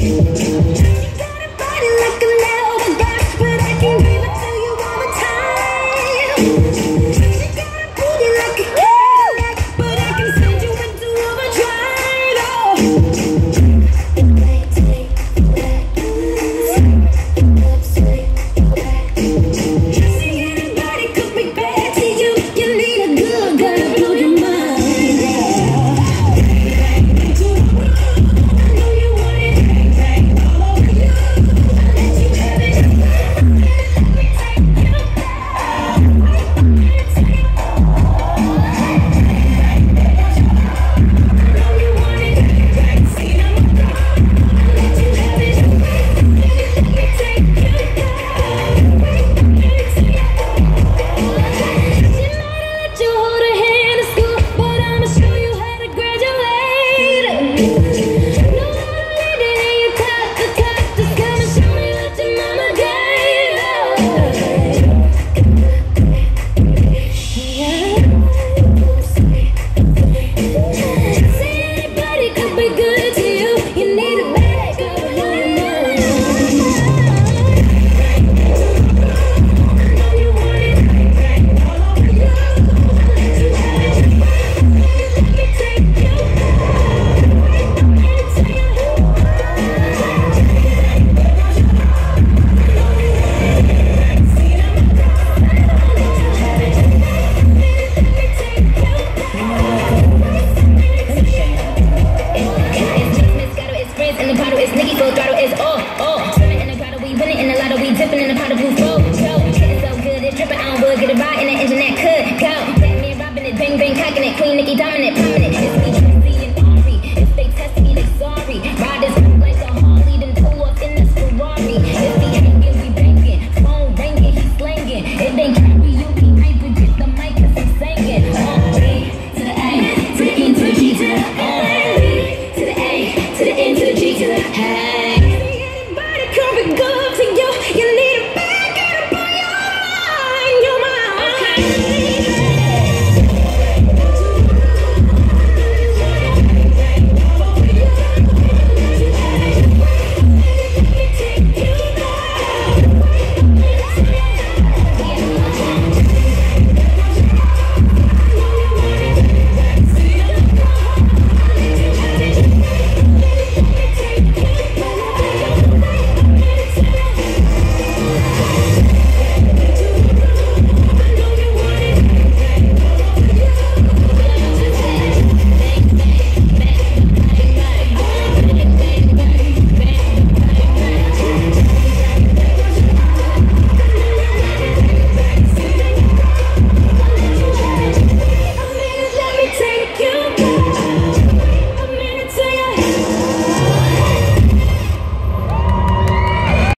Queen Nicki dominant, prominent. It's me, Tracy, and Ari. If they test me, they sorry. Riders look like a Harley, then pull up in a Ferrari. If he hanging, we banging. Phone ringing, he slanging. It ain't karaoke night, but get the mic 'cause I'm singing. B to the A, to the N, to the G, to the B to the A, to the N, to the G, to the hey. Everybody come be good.